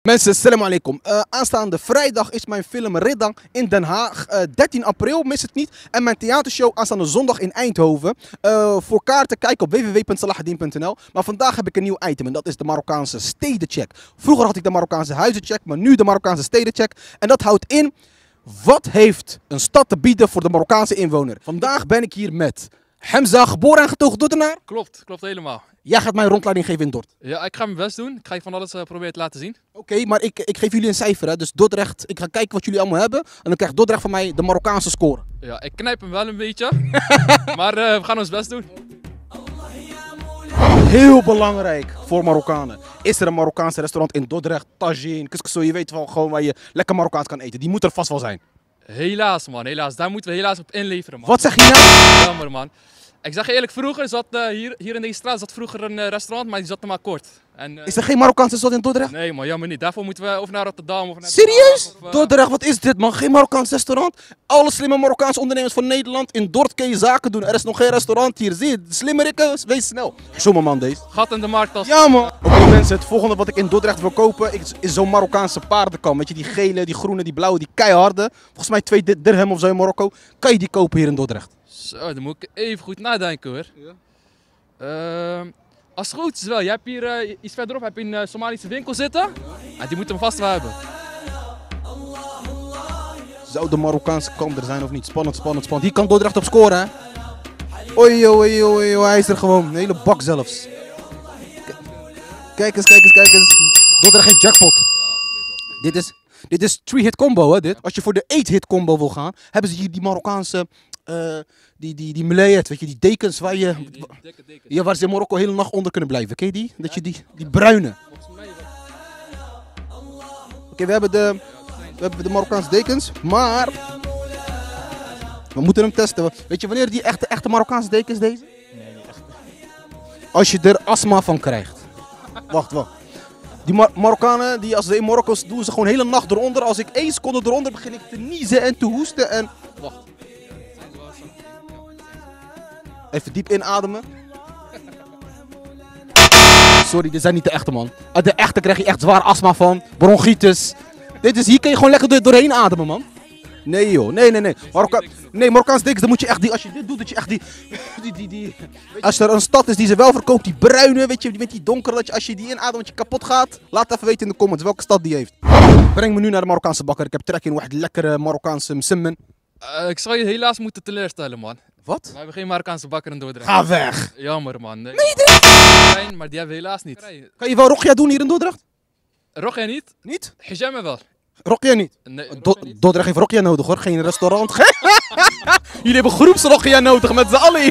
Mensen, salam alaikum. Aanstaande vrijdag is mijn film Riddan in Den Haag. 13 april, mis het niet. En mijn theatershow aanstaande zondag in Eindhoven. Voor kaarten kijk op www.salahaddin.nl. Maar vandaag heb ik een nieuw item en dat is de Marokkaanse stedencheck. Vroeger had ik de Marokkaanse huizencheck, maar nu de Marokkaanse stedencheck. En dat houdt in, wat heeft een stad te bieden voor de Marokkaanse inwoner? Vandaag ben ik hier met Hamza, geboren en getogen Dordtenaar. Klopt helemaal. Jij gaat mij een rondleiding geven in Dort. Ja, ik ga mijn best doen. Ik ga je van alles proberen te laten zien. Oké, maar ik geef jullie een cijfer, hè. Dus Dordrecht, ik ga kijken wat jullie allemaal hebben. En dan krijgt Dordrecht van mij de Marokkaanse score. Ja, ik knijp hem wel een beetje. Maar we gaan ons best doen. Heel belangrijk voor Marokkanen. Is er een Marokkaanse restaurant in Dordrecht, Tagine, Kuskuso, je weet wel gewoon waar je lekker Marokkaans kan eten. Die moet er vast wel zijn. Helaas man, helaas. Daar moeten we helaas op inleveren man. Wat zeg je nou? Jammer man. Ik zeg je eerlijk, vroeger zat hier in deze straat zat vroeger een restaurant, maar die zat er maar kort. En, Is er geen Marokkaanse restaurant in Dordrecht? Nee man, jammer niet. Daarvoor moeten we of naar Rotterdam of naar... Serieus? Dordrecht, wat is dit man? Geen Marokkaans restaurant? Alle slimme Marokkaanse ondernemers van Nederland in Dort kun je zaken doen. Er is nog geen restaurant hier. Zie je, de slimmerikken, wees snel. Zo'n man deze. Gat in de markt als... Ja man. Oké mensen, het volgende wat ik in Dordrecht wil kopen is zo'n Marokkaanse paardenkam. Weet je, die gele, die groene, die blauwe, die keiharde. Volgens mij 2 dirham of zo in Marokko. Kan je die kopen hier in Dordrecht? Zo, dan moet ik even goed nadenken hoor. Ja. Als het goed is wel, je hebt hier iets verderop heb je een Somalische winkel zitten. Ja. En die moeten hem vast wel hebben. Zou de Marokkaanse kam er zijn of niet? Spannend, spannend, spannend. Hier kan Dordrecht op scoren hè. Oei, oei, oei, oei, hij is er gewoon. Een hele bak zelfs. Kijk eens, kijk eens, kijk eens. Dordrecht heeft jackpot. Dit is 3-hit combo hè dit. Als je voor de 8-hit combo wil gaan, hebben ze hier die Marokkaanse... die melayet, weet je, die dekens waar je... Ja, waar ze in Marokko de hele nacht onder kunnen blijven. Ken je die? Dat je die bruine. Oké, we hebben de Marokkaanse dekens, maar... We moeten hem testen. Weet je wanneer die echte Marokkaanse dekens deze? Nee, niet echt. Als je er astma van krijgt. Wacht. Die Marokkanen, als ze in Marokko doen ze gewoon de hele nacht eronder. Als ik 1 seconde eronder begin ik te niezen en te hoesten en... Wacht. Even diep inademen. Sorry, dit zijn niet de echte man. De echte krijg je echt zwaar astma van. Bronchitis. Hier kun je gewoon lekker doorheen ademen man. Nee joh, nee. Marokkaanse dekens, dan moet je echt als je dit doet, dat je echt als er een stad is die ze wel verkoopt, die bruine, weet je, met die donkere, dat je als je die inademt, dat je kapot gaat. Laat even weten in de comments welke stad die heeft. Breng me nu naar de Marokkaanse bakker. Ik heb trek in een lekkere Marokkaanse msimmen. Ik zal je helaas moeten teleurstellen man. Wat? We hebben geen Marokkaanse bakker in Dordrecht. Ga weg! Jammer man. Nee, maar die hebben we helaas niet. Kan je wel Rogia doen hier in Dordrecht? Rogia niet? Niet? Hijama wel. Rogia niet? Nee, Dordrecht heeft Rogia nodig hoor, geen restaurant. Jullie hebben groepsrogia nodig met z'n allen.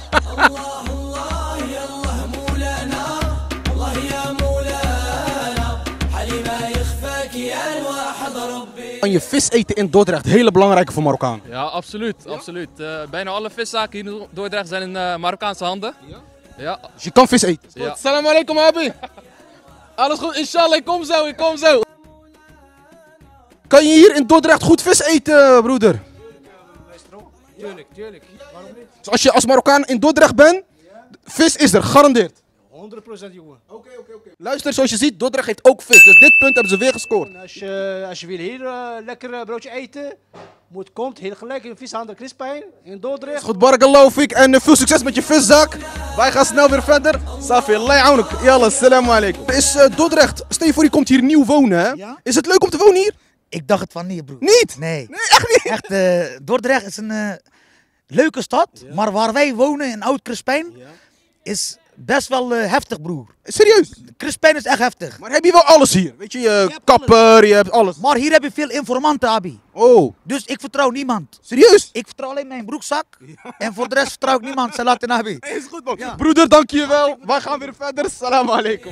Kan je vis eten in Dordrecht, hele belangrijke voor Marokkaan. Ja, absoluut. Ja? Absoluut. Bijna alle viszaken hier in Dordrecht zijn in Marokkaanse handen. Ja? Ja. Dus je kan vis eten. Ja. Salam alaikum abi. Alles goed, inshallah, ik kom zo. Kan je hier in Dordrecht goed vis eten, broeder? Tuurlijk. Waarom niet? Dus als je als Marokkaan in Dordrecht bent, vis is er, gegarandeerd. 100% jongen. Oké. Luister, zoals je ziet, Dordrecht heeft ook vis. Dus dit punt hebben ze weer gescoord. Als je wil hier lekker broodje eten, komt heel gelijk in vishandel Crispijn in Dordrecht. Goed, barakallahu fik en veel succes met je viszak. Wij gaan snel weer verder. Safi, Allah ya'aunak. Yalla, salam alaikum. Is Dordrecht, stel je voor je komt hier nieuw wonen hè? Ja? Is het leuk om te wonen hier? Ik dacht het van niet, broer. Niet? Nee. Echt niet? Echt, Dordrecht is een leuke stad, maar waar wij wonen in Oud-Crispijn is best wel heftig, broer. Serieus? Crispijn is echt heftig. Maar heb je wel alles hier? Weet je, je kapper, je hebt alles. Maar hier heb je veel informanten, Abi. Oh, Dus ik vertrouw niemand. serieus? Ik vertrouw alleen mijn broekzak. En voor de rest vertrouw ik niemand. Salat en Abi. Is goed man. Ja. Broeder, dankjewel. Wij gaan weer verder. Salam alaikum.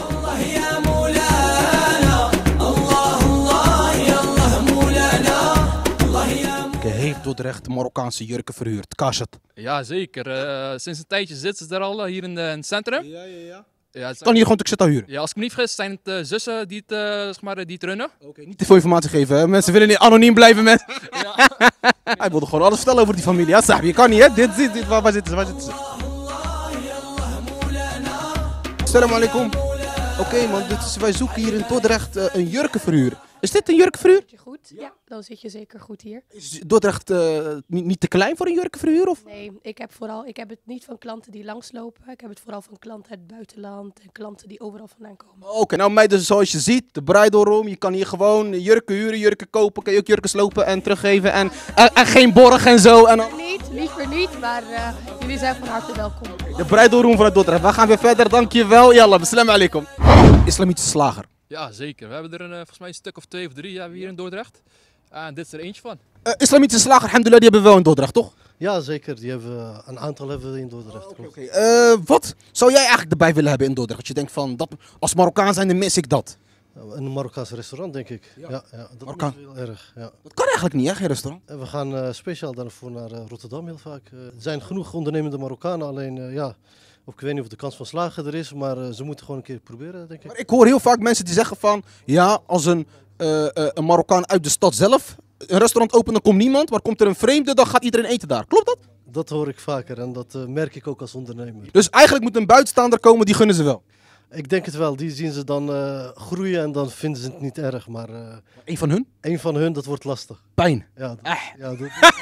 Heeft Dordrecht Marokkaanse jurken verhuurd? Kashat. Ja, zeker. Sinds een tijdje zitten ze er al hier in het centrum. Ja, Kan hier gewoon Tuxeta huren? Ja, als ik me niet vergis zijn het zussen die het runnen. Oké, niet te veel informatie geven. Hè? Mensen willen niet anoniem blijven met. Ja. Hij wilde gewoon alles vertellen over die familie. Ja, sahbi, je kan niet hè. Dit, waar zitten ze? Salam alaikum. Oké man, wij zoeken hier in Dordrecht een jurkenverhuur. Is dit een jurkenverhuur? Zit je goed? Ja, dan zit je zeker goed hier. Is Dordrecht niet te klein voor een jurkenverhuur? Of? Nee, ik heb het niet van klanten die langslopen. Ik heb het vooral van klanten uit het buitenland en klanten die overal vandaan komen. Oké, nou meiden, zoals je ziet, de bridal room. Je kan hier gewoon jurken huren, jurken kopen. Kan je ook jurken slopen en teruggeven. En geen borg en zo. En Liever niet, maar jullie zijn van harte welkom. de bridal room vanuit Dordrecht. We gaan weer verder, dankjewel. Yallah, assalamu alaikum. Islamitische slager. Ja, zeker. We hebben er volgens mij een stuk of 2 of 3 hebben we hier in Dordrecht. En dit is er eentje van. Islamitische slager, alhamdulillah, die hebben we wel in Dordrecht, toch? Ja, zeker. Een aantal hebben we in Dordrecht. Wat zou jij eigenlijk erbij willen hebben in Dordrecht? Dat je denkt van, dat, als Marokkaan zijn, dan mis ik dat. Een Marokkaans restaurant, denk ik. Ja, dat Marokkaan. is heel erg. Ja. Dat kan eigenlijk niet, hè, geen restaurant. En we gaan speciaal daarvoor naar Rotterdam heel vaak. Er zijn genoeg ondernemende Marokkanen, alleen of ik weet niet of de kans van slagen er is, maar ze moeten gewoon een keer proberen, denk ik. Maar ik hoor heel vaak mensen die zeggen van, ja, als een Marokkaan uit de stad zelf een restaurant opent, dan komt niemand. Maar komt er een vreemde, dan gaat iedereen eten daar. Klopt dat? Dat hoor ik vaker en dat merk ik ook als ondernemer. Dus eigenlijk moet een buitenstaander komen, die gunnen ze wel. Ik denk het wel, die zien ze dan groeien en dan vinden ze het niet erg, maar Een van hun? een van hun, dat wordt lastig. Pijn. Ja, dat.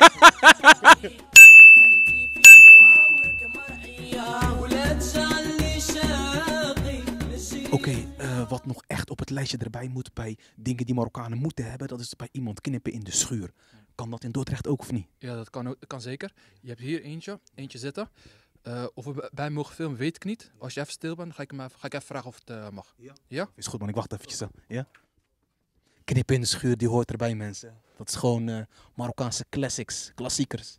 Oké, wat nog echt op het lijstje erbij moet bij dingen die Marokkanen moeten hebben, dat is bij iemand knippen in de schuur. Kan dat in Dordrecht ook of niet? Ja, dat kan zeker. Je hebt hier eentje zitten. Of we bij hem mogen filmen, weet ik niet. Als je even stil bent, ga ik even vragen of het mag. Ja? Is goed man, ik wacht eventjes. Ja? Knippen in de schuur, die hoort erbij mensen. Dat is gewoon Marokkaanse classics, klassiekers.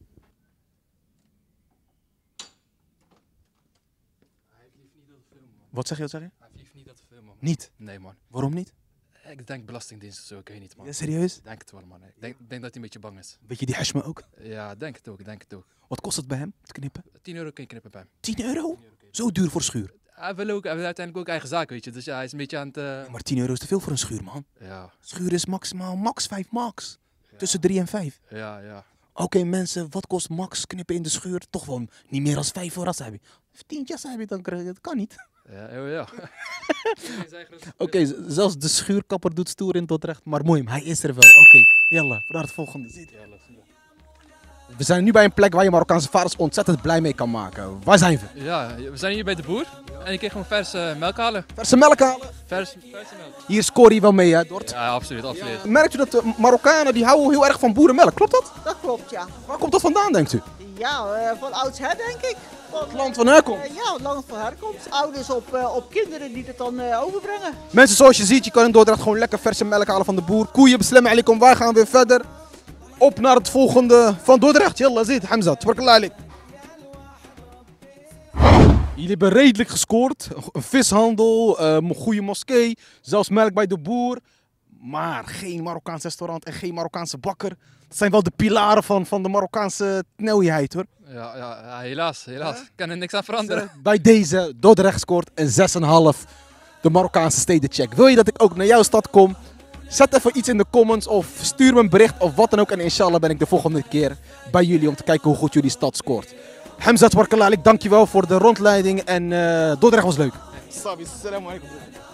Wat zeg je? Hij heeft niet dat te filmen. Niet? Nee, man. Waarom niet? Ik denk belastingdienst of zo, ik weet niet, man. Ja, serieus? Ik denk het wel, man. Ik denk dat hij een beetje bang is. Weet je die hashme ook? Ja, denk het ook. Wat kost het bij hem, te knippen? 10 euro kun je knippen bij hem. 10 euro? Zo duur voor schuur. Hij wil uiteindelijk ook eigen zaak, weet je. Dus ja, hij is een beetje aan het... Ja, maar 10 euro is te veel voor een schuur, man. Ja, Schuur is max 5 max. Tussen 3 en 5. ja. Oké, mensen, wat kost max knippen in de schuur? Toch wel niet meer dan 5 euro heb je. 10 heb je dan krijg je. Dat kan niet. Ja. Oké, zelfs de schuurkapper doet stoer in Dordrecht. Maar mooi, hij is er wel. Oké, jalla, naar het volgende. We zijn nu bij een plek waar je Marokkaanse vaders ontzettend blij mee kan maken. Waar zijn we? Ja, we zijn hier bij de boer. En ik kreeg gewoon verse melk halen. Verse melk halen. Verse melk. Hier scoor je wel mee, hè, Dort? Ja, absoluut. Merkt u dat de Marokkanen die houden heel erg van boerenmelk? Klopt dat? Dat klopt, ja. Waar komt dat vandaan, denkt u? Ja, van oudsher denk ik. Het land van herkomst. Ja, het land van herkomst. Ouders op kinderen die het dan overbrengen. Mensen, zoals je ziet, je kan in Dordrecht gewoon lekker verse melk halen van de boer. Koeien, beslemmen, alaikum. Wij gaan weer verder. Op naar het volgende van Dordrecht. Yalla, zit, Hamza. Tbarkallah alik. Jullie hebben redelijk gescoord. Een vishandel, een goede moskee, zelfs melk bij de boer. Maar geen Marokkaans restaurant en geen Marokkaanse bakker. Dat zijn wel de pilaren van de Marokkaanse tnelheid, hoor. Ja, helaas. Ik kan er niks aan veranderen. Bij deze, Dordrecht scoort een 6,5. De Marokkaanse stedencheck. Wil je dat ik ook naar jouw stad kom? Zet even iets in de comments of stuur me een bericht of wat dan ook. En inshallah ben ik de volgende keer bij jullie om te kijken hoe goed jullie stad scoort. Hamza Tbarkallah, dankjewel voor de rondleiding en Dordrecht was leuk. Sabi, assalamu alaikum.